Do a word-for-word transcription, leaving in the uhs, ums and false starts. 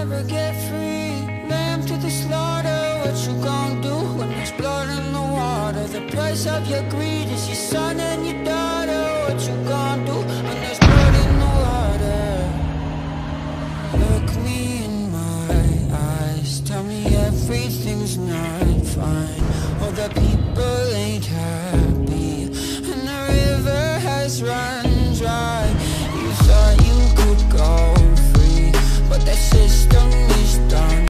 never get free. Lamb to the slaughter, what you gon' do when there's blood in the water? The price of your greed is your son and your daughter. What you gon' do when there's blood in the water? Look me in my eyes, tell me everything's not fine. All the people ain't happy, and the river has run